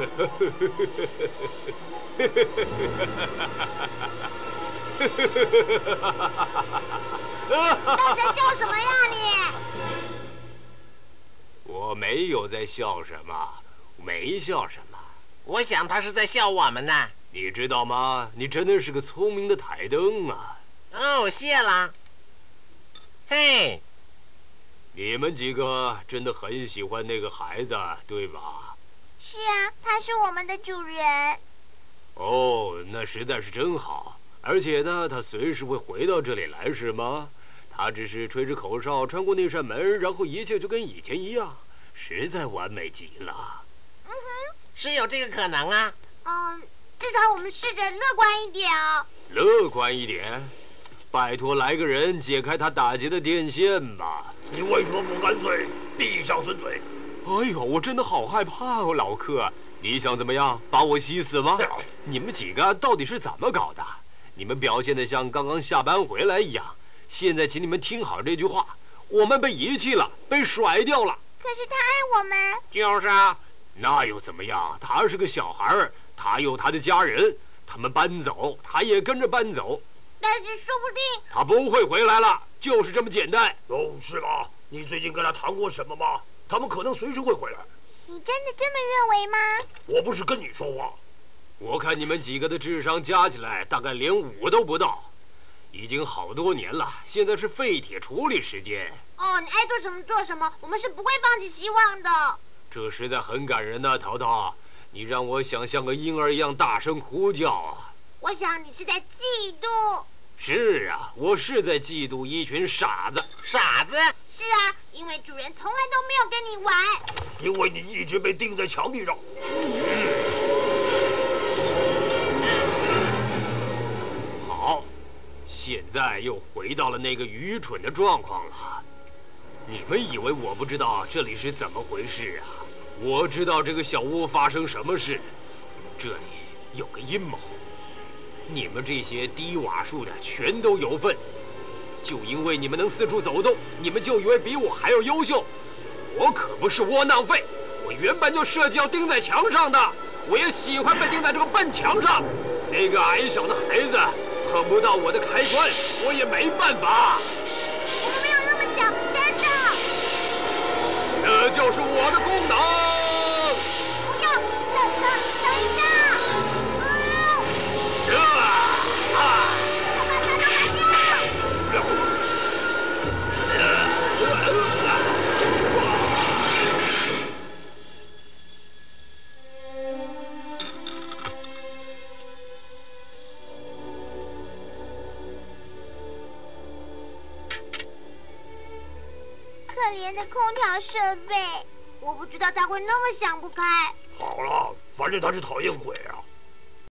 你在笑什么呀你？ 我没有在笑什么，没笑什么。 我想他是在笑我们呢。 你知道吗？你真的是个聪明的台灯啊！ 哦，谢了。嘿， 你们几个真的很喜欢那个孩子，对吧？ 是啊，他是我们的主人。 哦，那实在是真好。而且呢，他随时会回到这里来，是吗？他只是吹着口哨穿过那扇门，然后一切就跟以前一样，实在完美极了。 嗯哼， 是有这个可能啊。 至少我们试着乐观一点哦。 乐观一点，拜托来个人解开他打结的电线吧。 你为什么不干脆闭上嘴嘴？ 哎呦，我真的好害怕哦，老克，你想怎么样，把我吸死吗？你们几个到底是怎么搞的？你们表现得像刚刚下班回来一样。现在请你们听好这句话，我们被遗弃了，被甩掉了。 可是他爱我们。 就是啊，那又怎么样？他是个小孩儿，他有他的家人，他们搬走，他也跟着搬走。 但是说不定他不会回来了，就是这么简单。 哦，是吗？你最近跟他谈过什么吗？他们可能随时会回来。 你真的这么认为吗？ 我不是跟你说话。 我看你们几个的智商加起来大概连5都不到。已经好多年了，现在是废铁处理时间。 哦，你爱做什么做什么，我们是不会放弃希望的。 这实在很感人呐，淘淘，你让我想像个婴儿一样大声哭叫啊！ 我想你是在嫉妒。 是啊，我是在嫉妒一群傻子。 傻子？ 是啊，因为主人从来都没有跟你玩。 因为你一直被钉在墙壁上。 好。现在又回到了那个愚蠢的状况了。你们以为我不知道这里是怎么回事啊？我知道这个小屋发生什么事，这里有个阴谋。你们这些低瓦数的全都有份，就因为你们能四处走动，你们就以为比我还要优秀。我可不是窝囊废，我原本就设计要钉在墙上的，我也喜欢被钉在这个笨墙上。那个矮小的孩子碰不到我的开关，我也没办法。 我们没有那么想，真的。 这就是我的功能。 不要，等一下。我把它都拿掉。可怜的空调设备，我不知道他会那么想不开。 好了，反正他是讨厌鬼啊。